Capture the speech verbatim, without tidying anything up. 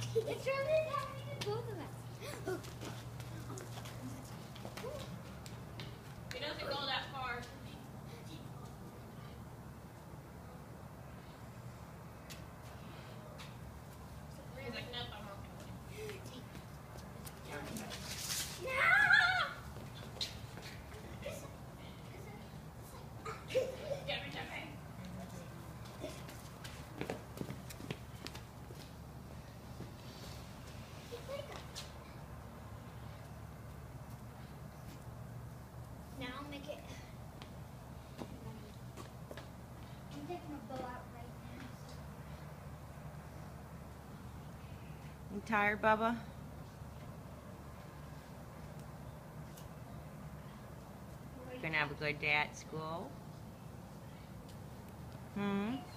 It's really happening to both of us. It doesn't go that far. He's like, nope, I'm okay. Now I'll make it. I'm taking my bow out right now. You tired, Bubba? You gonna have a good day at school? Hmm?